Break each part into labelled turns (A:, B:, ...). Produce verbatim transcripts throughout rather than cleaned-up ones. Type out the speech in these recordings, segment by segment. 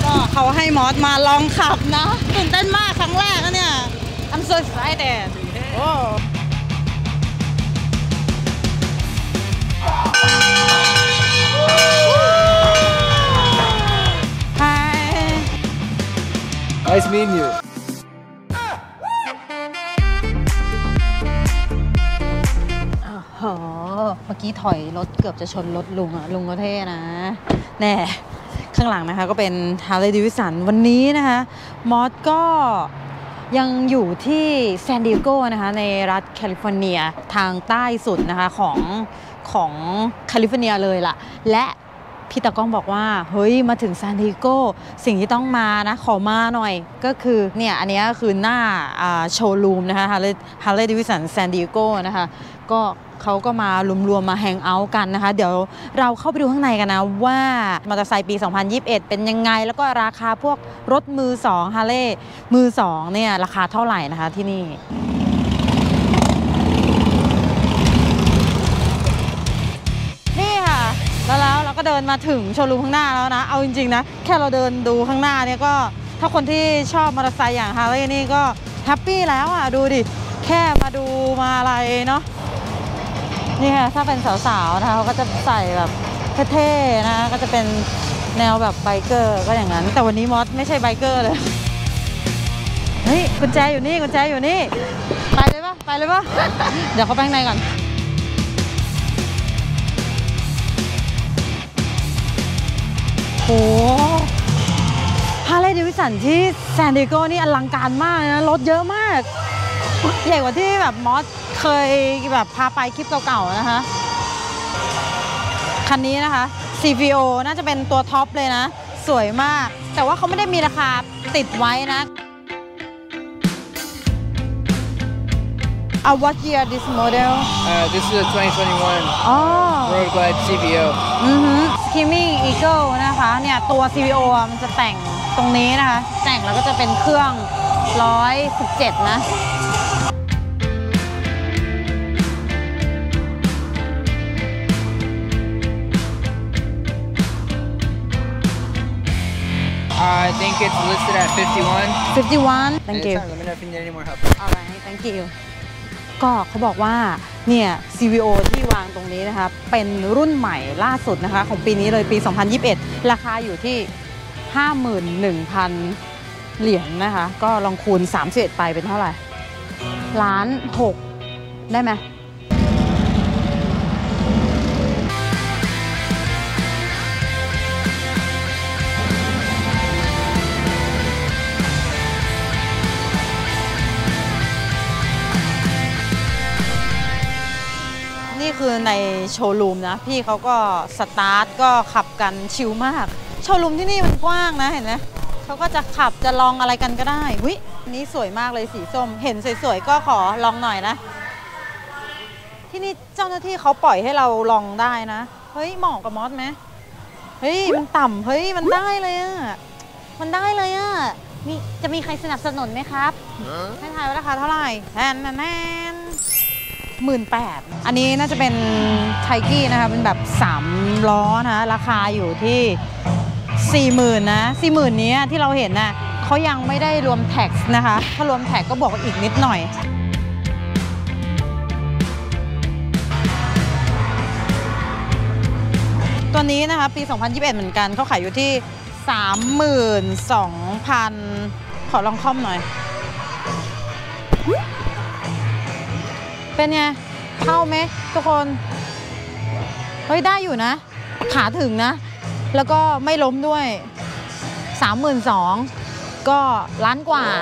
A: เขาให้มอสมาลองขับนะตื่นเต้นมากครั้งแรกนะเนี่ย I'm so excited โอ้ Hi
B: Nice meeting you
A: โอ้โหเมื่อกี้ถอยรถเกือบจะชนรถลุงอะลุงก็เท่นะแน่ข้างหลังนะคะก็เป็น Harley Davidson วันนี้นะคะมอสก็ยังอยู่ที่ซานดิเอโกนะคะในรัฐแคลิฟอร์เนียทางใต้สุดนะคะของของแคลิฟอร์เนียเลยล่ะและพี่ตากล้องบอกว่าเฮ้ยมาถึงซานดิเอโกสิ่งที่ต้องมานะขอมาหน่อยก็คือเนี่ยอันนี้ก็คือหน้าโชว์รูมนะคะ Harley Davidson ซานดิเอโกนะคะก็เขาก็มารวมๆมาแฮงเอาท์กันนะคะเดี๋ยวเราเข้าไปดูข้างในกันนะว่ามอเตอร์ไซค์ปีสองพันยี่สิบเอ็ดเป็นยังไงแล้วก็ราคาพวกรถมือสองฮาร์เลย์มือสองเนี่ยราคาเท่าไหร่นะคะที่นี่นี่ค่ะแล้วแล้วเราก็เดินมาถึงโชว์รูมข้างหน้าแล้วนะเอาจริงๆนะแค่เราเดินดูข้างหน้าเนี่ยก็ถ้าคนที่ชอบมอเตอร์ไซค์อย่างฮาร์เลย์นี่ก็แฮปปี้แล้วอ่ะดูดิแค่มาดูมาอะไรเนาะนี่ค่ะถ้าเป็นสาวๆนะคะเขาก็จะใส่แบบเท่ๆนะก็จะเป็นแนวแบบไบเกอร์ก็อย่างนั้นแต่วันนี้มอสไม่ใช่ไบเกอร์เลยเฮ้ยกุญแจอยู่นี่กุญแจอยู่นี่ไปเลยปะไปเลยปะเดี๋ยวเขาไปข้างในก่อนโอ้ฮาร์เลย์เดวิสันที่ซานดิเอโกนี่อลังการมากนะรถเยอะมากใหญ่กว่าที่แบบมอสเคยแบบพาไปคลิปเก่าๆนะคะคันนี้นะคะ ซี วี โอ น่าจะเป็นตัวท็อปเลยนะสวยมากแต่ว่าเขาไม่ได้มีราคาติดไว้นะ Uh, what year this model?
B: Uh, this is a twenty twenty-one
A: อ๋อ
B: Road Glide ซี วี โอ
A: อือฮึ Screaming Eagle นะคะเนี่ยตัว ซี วี โอ มันจะแต่งตรงนี้นะคะแต่งแล้วก็จะเป็นเครื่องหนึ่งร้อยสิบเจ็ดนะ
B: I think it's listed at fifty-one.
A: fifty-one Thank you.
B: Let me know if you need any more help.
A: Alright Thank you. ก็เขาบอกว่าเนี่ย ซี วี โอ ที่วางตรงนี้นะคะเป็นรุ่นใหม่ล่าสุดนะคะของปีนี้เลยปีสองพันยี่สิบเอ็ดราคาอยู่ที่ ห้าหมื่นหนึ่งพัน เหรียญ นะคะก็ลองคูณสามสิบเอ็ดไปเป็นเท่าไหร่ล้านหกได้ไหมนี่คือในโชว์รูมนะพี่เขาก็สตาร์ทก็ขับกันชิลมากโชว์รูมที่นี่มันกว้างนะเห็นไหมเขาก็จะขับจะลองอะไรกันก็ได้วินี้สวยมากเลยสีส้มเห็นสวยๆก็ขอลองหน่อยนะที่นี่เจ้าหน้าที่เขาปล่อยให้เราลองได้นะเฮ้ยเหมาะกับมอสไหมเฮ้ยมันต่ำเฮ้ยมันได้เลยอ่ะมันได้เลยอ่ะมีจะมีใครสนับสนุนไหมครับให้ทายว่าราคาเท่าไหร่แทนแทนหมื่นแปดอันนี้น่าจะเป็นไทกี้นะคะเป็นแบบสามล้อนะราคาอยู่ที่สี่หมื่นนะสี่หมื่นนี้ที่เราเห็นน่ะเขายังไม่ได้รวมแท็กซ์นะคะถ้ารวมแท็กก็บวกอีกนิดหน่อยตัวนี้นะคะปีสองพันยี่สิบเอ็ดเหมือนกันเขาขายอยู่ที่ สามหมื่นสองพัน ขอลองคอมหน่อยเป็นไงเข้าไหมทุกคนเฮ้ยได้อยู่นะขาถึงนะแล้วก็ไม่ล้มด้วย สามหมื่นสองพัน ก็ล้านกว่า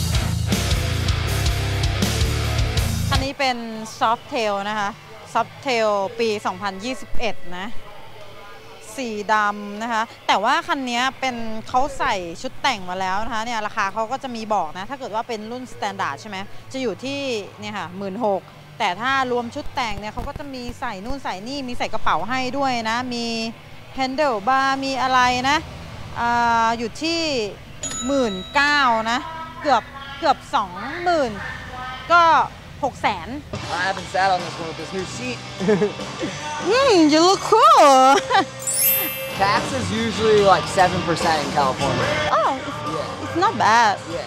A: คันนี้เป็น Softail นะคะ Softail ปีสองพันยี่สิบเอ็ดนะสีดำนะคะแต่ว่าคันนี้เป็นเขาใส่ชุดแต่งมาแล้วนะคะเนี่ยราคาเขาก็จะมีบอกนะถ้าเกิดว่าเป็นรุ่น Standard ใช่ไหมจะอยู่ที่เนี่ยค่ะ หนึ่งหมื่นหกพัน แต่ถ้ารวมชุดแต่งเนี่ยเขาก็จะมีใส่นู่นใส่นี่มีใส่กระเป๋าให้ด้วยนะมี Handle Bar มีอะไรนะ อ, อยู่ที่ หนึ่งหมื่นเก้าพัน นะเกือบเกือบ สองหมื่น ก็ หกแสน
B: I haven't sat on this one with this new seat.
A: mm, you look cool
B: Tax is usually like seven percent in California.
A: Oh it's,
B: Yeah.
A: it's not bad
B: Yeah.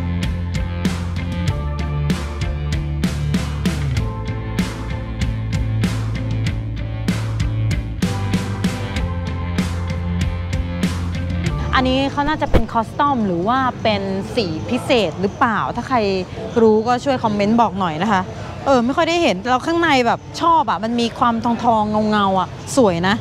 A: อันนี้เขาน่าจะเป็นคอสตอมหรือว่าเป็นสีพิเศษหรือเปล่าถ้าใครรู้ก็ช่วยคอมเมนต์บอกหน่อยนะคะเออไม่ค่อยได้เห็นเราข้างในแบบชอบอะมันมีความทองทองเงาเงาๆอะสวยนะ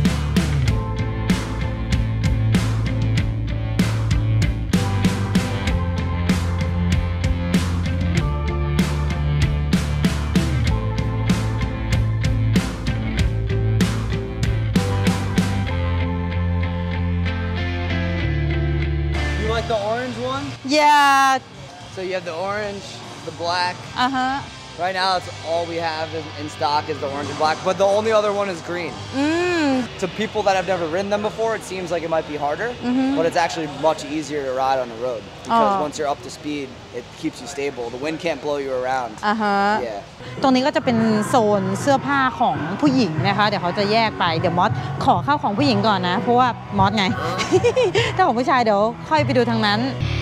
B: You like the orange one?
A: yeah
B: So you have the orange, the black.
A: อ่าฮะ
B: Right now, it's all we have in, in stock is the orange and black, but the only other one is green.
A: อืม
B: To people that have never ridden them before, it seems like it might be harder,
A: Mhm.
B: but it's actually much easier to ride on the road because
A: Oh.
B: once you're up to speed, it keeps you stable. The wind can't blow you around.
A: อ่าฮะ
B: Yeah.
A: ตรงนี้ก็จะเป็นโซนเสื้อผ้าของผู้หญิงนะคะเดี๋ยวเขาจะแยกไปเดี๋ยวมอสขอเข้าของผู้หญิงก่อนนะเพราะว่ามอสไง ถ้าของผู้ชายเดี๋ยวค่อยไปดูทางนั้น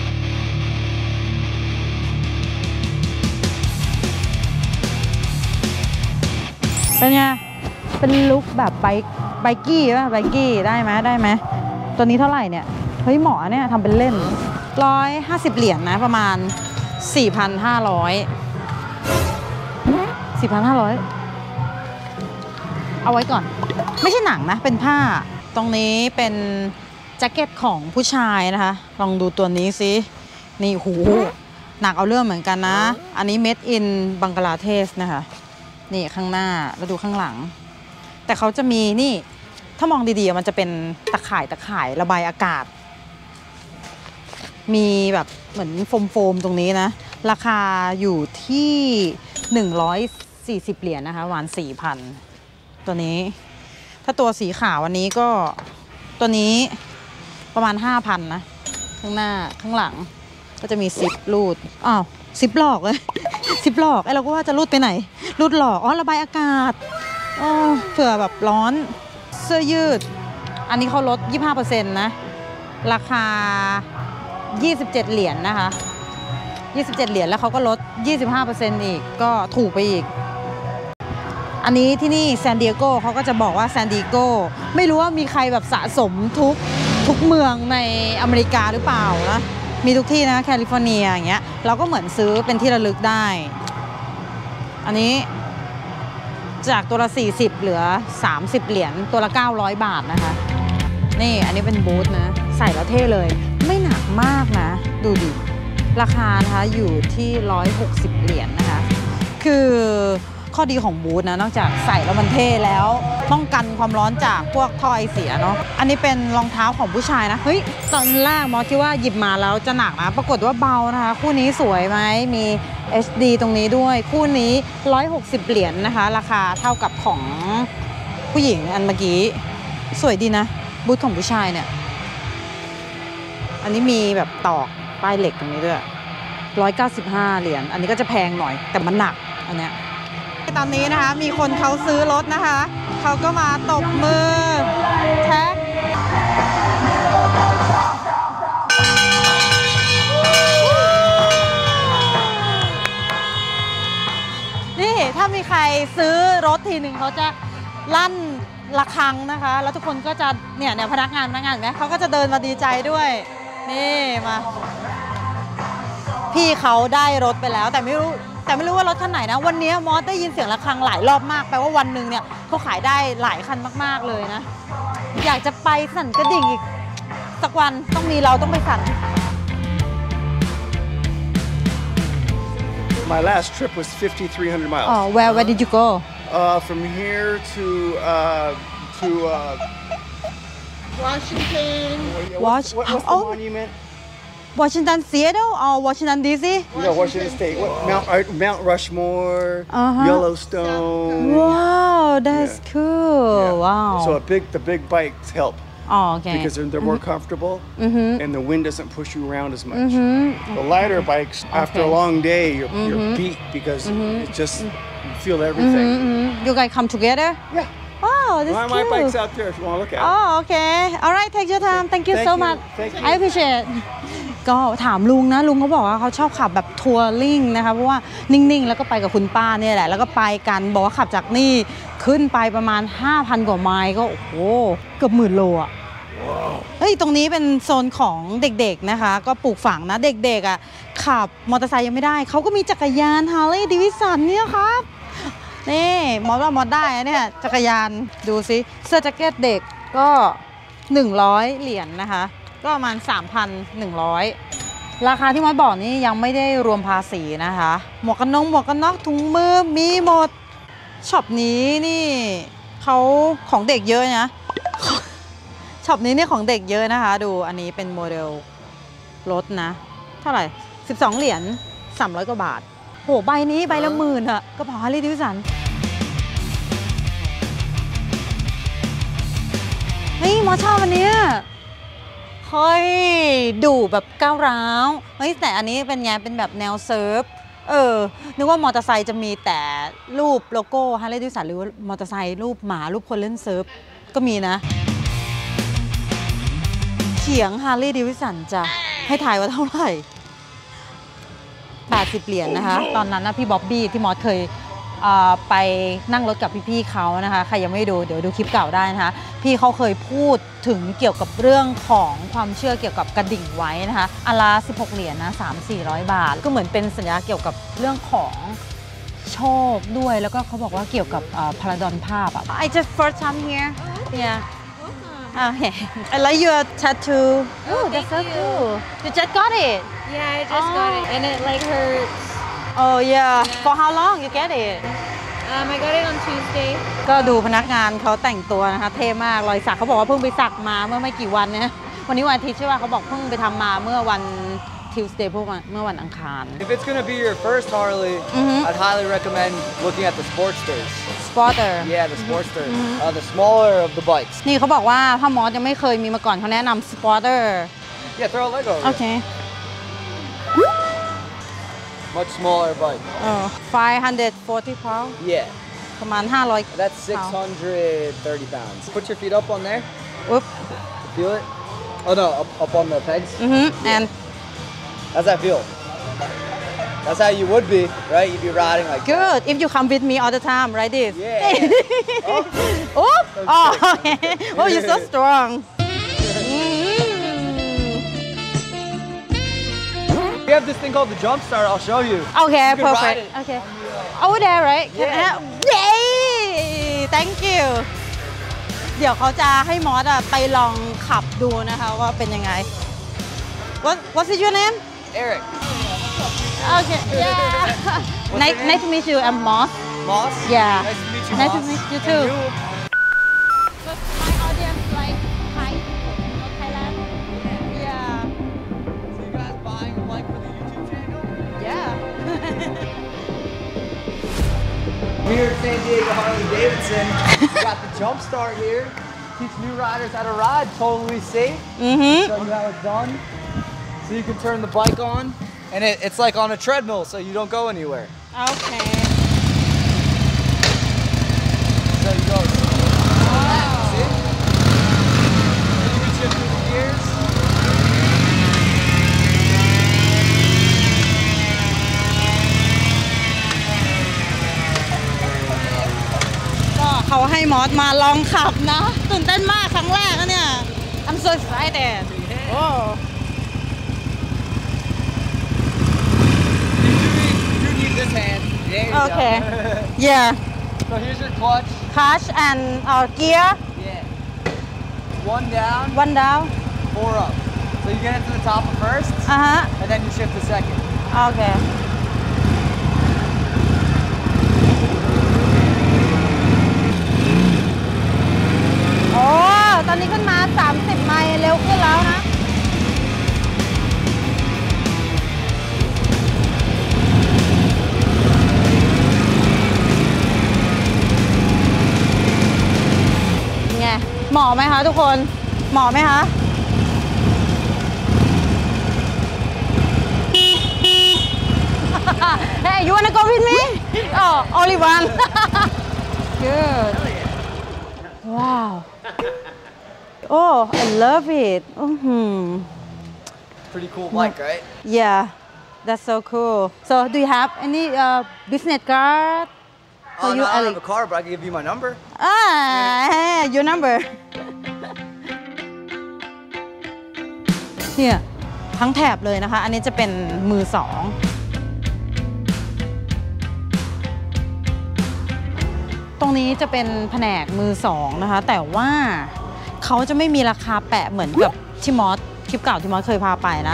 A: เป็นไงเป็นลุคแบบไบค์ไบกี้ป่ะไบกี้ได้ไหมได้ไหมตัวนี้เท่าไหร่เนี่ยเฮ้ยหมอเนี่ยทำเป็นเล่นร้อยห้าสิบเหรียญนะประมาณสี่พันห้าร้อยสี่พันห้าร้อยเอาไว้ก่อนไม่ใช่หนังนะเป็นผ้าตรงนี้เป็นแจ็คเก็ตของผู้ชายนะคะลองดูตัวนี้สินี่หูหนักเอาเรื่องเหมือนกันนะอันนี้ made in บังกลาเทศนะคะนี่ข้างหน้าแล้วดูข้างหลังแต่เขาจะมีนี่ถ้ามองดีๆมันจะเป็นตะข่ายตะข่ายระบายอากาศมีแบบเหมือนโฟมๆตรงนี้นะราคาอยู่ที่หนึ่งร้อยสี่สิบเหรียญนะคะประมาณ สี่พัน ตัวนี้ถ้าตัวสีขาวอันนี้ก็ตัวนี้ประมาณ ห้าพัน นะข้างหน้าข้างหลังก็จะมีซิปรูดอ้าวซิปหลอกเลย ซิปหลอกไอ้เราก็ว่าจะรูดไปไหนรูดหลอกอ๋อระบายอากาศอ๋อเผื่อแบบร้อนเสื้อยืดอันนี้เขาลด ยี่สิบห้าเปอร์เซ็นต์ นะราคายี่สิบเจ็ดเหรียญ นะคะยี่สิบเจ็ดเหรียญแล้วเขาก็ลด ยี่สิบห้าเปอร์เซ็นต์ อีกก็ถูกไปอีกอันนี้ที่นี่ซานดิเอโกเขาก็จะบอกว่าซานดิเอโกไม่รู้ว่ามีใครแบบสะสมทุกทุกเมืองในอเมริกาหรือเปล่านะมีทุกที่นะแคลิฟอร์เนียอย่างเงี้ยเราก็เหมือนซื้อเป็นที่ระลึกได้อันนี้จากตัวละสี่สิบเหลือสามสิบเหรียญตัวละเก้าร้อยบาทนะคะนี่อันนี้เป็นบูทนะใส่แล้วเท่เลยไม่หนักมากนะดูดิราคานะคะอยู่ที่หนึ่งร้อยหกสิบเหรียญ นะคะคือข้อดีของบูทนะนอกจากใส่แล้วมันเท่แล้วป้องกันความร้อนจากพวกท่อไอเสียเนาะอันนี้เป็นรองเท้าของผู้ชายนะเฮ้ยตอนแรกมอสคิดว่าหยิบมาแล้วจะหนักนะปรากฏว่าเบานะคะคู่นี้สวยไหมมี เอช ดี ตรงนี้ด้วยคู่นี้หนึ่งร้อยหกสิบเหรียญ นะคะราคาเท่ากับของผู้หญิงอันเมื่อกี้สวยดีนะบูทของผู้ชายเนี่ยอันนี้มีแบบตอกป้ายเหล็กตรงนี้ด้วยหนึ่งร้อยเก้าสิบห้าเหรียญอันนี้ก็จะแพงหน่อยแต่มันหนักอันเนี้ยตอนนี้นะคะมีคนเขาซื้อรถนะคะเขาก็มาตบมือแท็กนี่ถ้ามีใครซื้อรถทีหนึ่งเขาจะลั่นระฆังนะคะแล้วทุกคนก็จะเนี่ยเนี่ยพนักงานพนักงานเห็นไหมเขาก็จะเดินมาดีใจด้วยนี่มาพี่เขาได้รถไปแล้วแต่ไม่รู้แต่ไม่รู้ว่ารถคันไหนนะวันนี้มอสได้ยินเสียงระฆังหลายรอบมากแปลว่าวันหนึ่งเนี่ยเขาขายได้หลายคันมากๆเลยนะอยากจะไปสั่นกระดิ่งอีกสักวันต้องมีเราต้องไปสั่น
C: My last trip was fifty-three hundred miles.
A: Oh where where did you go
C: Uh, from here to uh, to uh,
D: Washington.
C: what's,
A: Watch
C: what, what's the
A: oh
C: monument?
A: Washington Seattle or Washington ดี ซี
C: No, Washington State. What, Mount uh, Mount Rushmore,
A: Uh-huh.
C: Yellowstone.
A: Wow that's
C: Yeah.
A: cool
C: Yeah.
A: wow
C: So a big the big bikes help
A: อ๋อโอเค
C: because they're, they're more comfortable and the wind doesn't push you around as much. The lighter bikes, after a
A: Okay.
C: long day, you're, you're beat because it's just you feel everything.
A: you guys come together
C: Yeah.
A: wow this
C: My,
A: is
C: my
A: cute.
C: bike's out there if you want to look at it.
A: Oh okay alright take your time thank you
C: Thank
A: so
C: you.
A: much
C: Thank you.
A: I appreciate ก็ถามลุงนะลุงเขาบอกว่าเขาชอบขับแบบทัวริ่งนะคะเพราะว่านิ่งๆแล้วก็ไปกับคุณป้าเนี่ยแหละแล้วก็ไปกันบอกว่าขับจากนี่ขึ้นไปประมาณ ห้าพัน กว่าไมล์ก็โอ้โหเกือบหมื่นโลอ่ะเฮ้ยตรงนี้เป็นโซนของเด็กๆนะคะก็ปลูกฝังนะเด็กๆอ่ะขับมอเตอร์ไซค์ยังไม่ได้เขาก็มีจักรยานฮาร์เลย์เดวิสันเนี่ยครับนี่มอสว่ามอสได้นะเนี่ยจักรยานดูสิเสื้อแจ็คเก็ตเด็กก็หนึ่งร้อยเหรียญ นะคะก็ประมาณ สามพันหนึ่งร้อย ราคาที่มอสบอกนี่ยังไม่ได้รวมภาษีนะคะหมวกกันน็อกหมวกกันน็อกถุงมือมีหมดช็อปนี้นี่เขาของเด็กเยอะนะช็อปนี้นี่ของเด็กเยอะนะคะดูอันนี้เป็นโมเดลรถนะเท่าไหร่สิบสองเหรียญสามร้อยกว่าบาทโหใบนี้ใบละหมื่นอะกระเป๋าฮาร์เลย์เดวิสันนี่มอชอบอันเนี้ยเฮ้ยดูแบบก้าวร้าวเฮ้ยแต่อันนี้เป็นไงเป็นแบบแนวเซิร์ฟเออนึกว่ามอเตอร์ไซค์จะมีแต่รูปโลโก้ฮาร์เลย์เดวิสันหรือว่ามอเตอร์ไซค์รูปหมารูปคนเล่นเซิร์ฟก็มีนะเขียงฮาร์เลย์เดวิสันจ้ะให้ถ่ายว่าเท่าไหร่แปดสิบเหรียญ นะคะตอนนั้นนะพี่บ๊อบบี้ที่มอสเคยไปนั่งรถกับพี่ๆเขานะคะใครยังไม่ดูเดี๋ยวดูคลิปเก่าได้นะคะพี่เขาเคยพูดถึงเกี่ยวกับเรื่องของความเชื่อเกี่ยวกับกระดิ่งไว้นะคะอนละสิบหกเหรียญนะสามสี่ร้อยบาทก็เหมือนเป็นสัญญาเกี่ยวกับเรื่องของโชคด้วยแล้วก็เขาบอกว่าเกี่ยวกับพาราดอนภาพอะ I just first time here yeah okay I like your tattoo oh that's so cool you just got it
D: Yeah, I just got it, and it like hurts.
A: oh yeah for how long you get it
D: Um, I got it on Tuesday.
A: ก็ดูพนักงานเขาแต่งตัวนะคะเท่มากรอยสักเขาบอกว่าเพิ่งไปสักมาเมื่อไม่กี่วันนะวันนี้วันอาทิตย์ใช่ป่ะเขาบอกเพิ่งไปทำมาเมื่อวัน Tuesday พวกเมื่อวันอังคาร
B: If it's gonna be your first Harley,
A: Mhm.
B: I'd highly recommend looking at the Sportsters.
A: Spotter
B: Yeah, the Sportsters, uh, the smaller of the bikes.
A: นี่เขาบอกว่าถ้ามอสยังไม่เคยมีมาก่อนเขาแนะนำ Spotter
B: Yeah, throw a leg over.
A: โอเค
B: Much smaller bike.
A: เออfive hundred forty pounds
B: Yeah,
A: ประมาณห้าร้อย
B: that's six hundred thirty pounds. Put your feet up on there.
A: อุ๊บ
B: Feel it? Oh no, up, up on the pegs.
A: อือฮึ and
B: How's that feel? That's how you would be, right? You'd be riding like that.
A: good if you come with me all the time right this
B: Yeah.
A: oh oh okay oh you're so strong
B: We have this thing called the jump start. I'll show you.
A: okay
B: You can ride
A: perfect
B: it.
A: okay over there right can I
B: Yeah.
A: have yay thank you เดี๋ยวเขาจะให้มอสอะไปลองขับดูนะคะว่าเป็นยังไง what what's your name
B: Eric.
A: okay yeah nice nice to meet you I'm Moss
B: Moss?
A: Yeah.
B: Nice to meet you,
A: Nice to
B: Moss.
A: meet you too.
B: And
D: But my audience like Thai people, not Thailand.
A: yeah
B: So you guys buying a bike for the YouTube channel?
A: yeah
B: We're here at San Diego Harley Davidson. We got the jump start here. Teach new riders how to ride totally safe.
A: mm-hmm
B: Show you how it's done. So you can turn the bike on. And it, it's like on a treadmill, so you don't go anywhere.
A: okay
B: So you go. See? You can shift through the gears.
A: ก็เขาให้มอสมาลองขับนะตื่นเต้นมากครั้งแรกนะเนี่ย I'm so excited โอ้
B: You need this hand. There you
A: okay
B: go.
A: yeah
B: So here's your clutch.
A: clutch and our gear
B: Yeah. One down,
A: one down
B: four up. So you get it to the top of first,
A: อ่ะฮะ
B: and then you shift the second.
A: โอเคโอ้ตอนนี้ขึ้นมาสามสิบไมล์เร็วขึ้นแล้วนะไงเหมาะไหมคะทุกคนเหมาะไหมคะ Hey you wanna go with me oh only one good โห Wow. Oh, I love it. Mm-hmm.
B: Pretty cool bike, right?
A: Yeah, that's so cool. So, do you have any uh, business card for
B: Oh,
A: you,
B: no, I don't
A: Alex?
B: have a car, but I can give you my number.
A: Ah, your number. เนี่ยทั้งแถบเลยนะคะ อันนี้จะเป็นมือสอง ตรงนี้จะเป็นแผนกมือสองนะคะ แต่ว่าเขาจะไม่มีราคาแปะเหมือนกับที่มอสคลิปเก่าที่มอสเคยพาไปนะ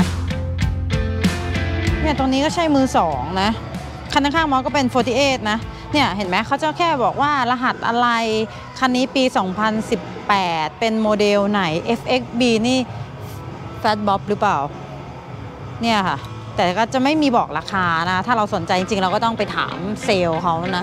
A: เนี่ยตรงนี้ก็ใช่มือสองนะคันข้างๆมอสก็เป็นสี่สิบแปดนะเนี่ยเห็นไหมเขาจะแค่บอกว่ารหัสอะไรคันนี้ปีสองพันสิบแปดเป็นโมเดลไหน เอฟ เอ็กซ์ บี นี่ Fat Bob หรือเปล่าเนี่ยค่ะแต่ก็จะไม่มีบอกราคานะถ้าเราสนใจจริงๆเราก็ต้องไปถามเซลล์เขานะ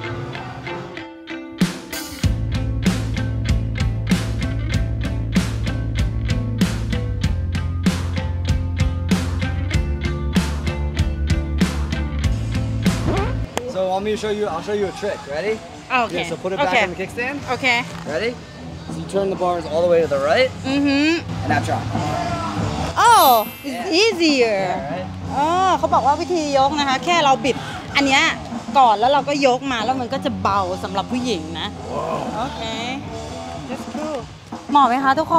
B: So want me to show you? I'll show you a trick. Ready?
A: Okay.
B: Yeah, so put it back
A: Okay.
B: on the kickstand.
A: Okay.
B: Ready? So you turn the bars all the way to the right,
A: Mm-hmm.
B: and now try.
A: Oh, it's
B: Yeah.
A: easier.
B: Yeah, right?
A: อ๋อเขาบอกว่าวิธียกนะคะ แค่เราบิดอันเนี้ยก่อนแล้วเราก็ยกมาแล้วมันก็จะเบาสำหรับผู้หญิงนะ โอเค that's cool เหมาะไหมคะทุกคน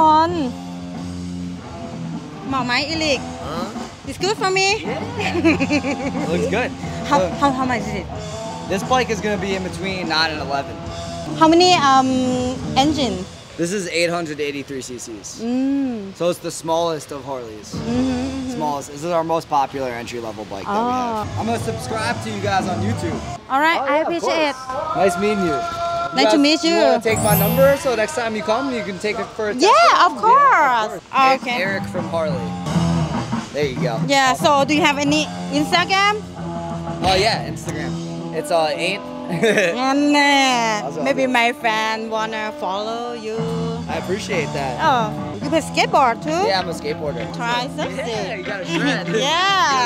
A: เหมาะไหมอิลิก It's good for me
B: Looks good.
A: how
B: Look,
A: how how much is it
B: this bike is gonna be in between nine and eleven.
A: how many um engine
B: This is eight hundred eighty-three cc's.
A: อืม
B: So it's the smallest of Harleys.
A: อืม
B: Smallest. This is our most popular entry level bike that we
A: Oh.
B: have. I'm gonna subscribe to you guys on YouTube.
A: alright
B: Oh,
A: I
B: yeah, of
A: appreciate
B: course. Nice meeting you.
A: Nice to
B: guys-
A: meet you.
B: You wanna take my number so next time you come you can take it for a test
A: Yeah,
B: drive?
A: of course.
B: Eric-
A: Okay.
B: Eric from Harley. There you go.
A: yeah so do you have any Instagram
B: Oh yeah, Instagram. It's uh ain't.
A: and uh,
B: Awesome.
A: maybe my fan wanna follow you
B: I appreciate that.
A: oh you play skateboard too
B: Yeah, I'm a skateboarder.
A: try something
B: Yeah, you gotta shred.
A: yeah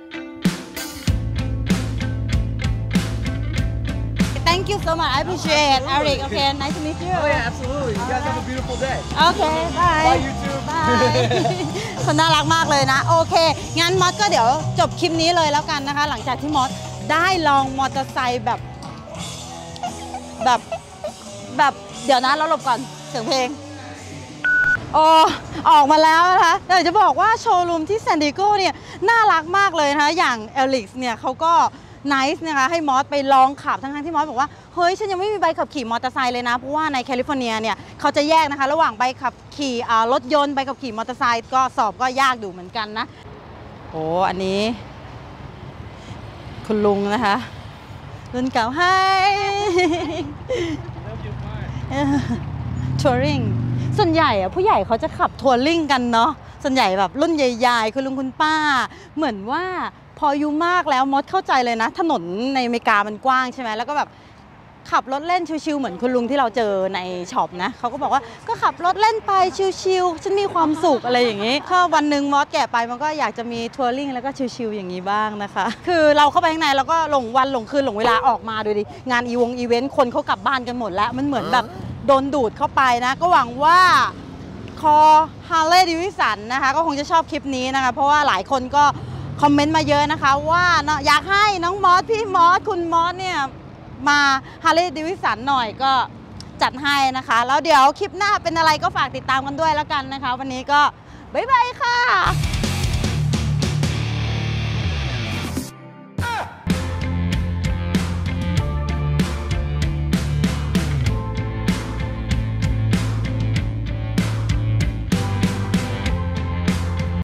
A: thank you so much I appreciate Eric okay nice to meet you
B: Oh yeah, absolutely. You guys have a beautiful day.
A: okay bye
B: Bye YouTube.
A: บาย คนน่ารักมากเลยนะ โอเค งั้นมอสก็เดี๋ยวจบคลิปนี้เลยแล้วกันนะคะ หลังจากที่มอสได้ลองมอเตอร์ไซค์แบบ แบบ แบบ เดี๋ยวนะเราหลบก่อนเสียงเพลง โอ้ออกมาแล้วนะคะเดี๋ยวจะบอกว่าโชว์รูมที่แซนดิโกเนี่ยน่ารักมากเลยนะคะ อย่าง Alex เนี่ยเขาก็ nice นะคะให้มอสไปลองขับ ทั้งๆที่มอสบอกว่า เฮ้ย ฉันยังไม่มีใบขับขี่มอเตอร์ไซค์เลยนะ เพราะว่าในแคลิฟอร์เนียเนี่ยเขาจะแยกนะคะ ระหว่างใบขับขี่รถยนต์ใบขับขี่มอเตอร์ไซค์ก็สอบก็ยากดูเหมือนกันนะโอ้อันนี้ คุณลุงนะคะรุ่นเก่าให้ทัวริงส่วนใหญ่อะผู้ใหญ่เขาจะขับทัวริงกันเนาะส่วนใหญ่แบบรุ่นใหญ่ๆคุณลุงคุณป้าเหมือนว่าพออายุมากแล้วมดเข้าใจเลยนะถนนในอเมริกามันกว้างใช่ไหมแล้วก็แบบขับรถเล่นชิวๆเหมือนคุณลุงที่เราเจอในช็อปนะเขาก็บอกว่าก็ขับรถเล่นไปชิวๆฉันมีความสุขอะไรอย่างนี้ถ้าวันหนึ่งมอสแก่ไปมันก็อยากจะมีทัวริงแล้วก็ชิวๆอย่างนี้บ้างนะคะคือเราเข้าไปข้างในเราก็หลงวันหลงคืนหลงเวลาออกมาดูดิงานอีวงอีเวนต์คนเขากลับบ้านกันหมดแล้วมันเหมือนแบบโดนดูดเข้าไปนะก็หวังว่าคอ Harley Davidson นะคะก็คงจะชอบคลิปนี้นะคะเพราะว่าหลายคนก็คอมเมนต์มาเยอะนะคะว่าอยากให้น้องมอสพี่มอสคุณมอสเนี่ยมา Harley Davidson หน่อยก็จัดให้นะคะแล้วเดี๋ยวคลิปหน้าเป็นอะไรก็ฝากติดตามกันด้วยแล้วกันนะคะวันนี้ก็บ๊ายบายค่ะ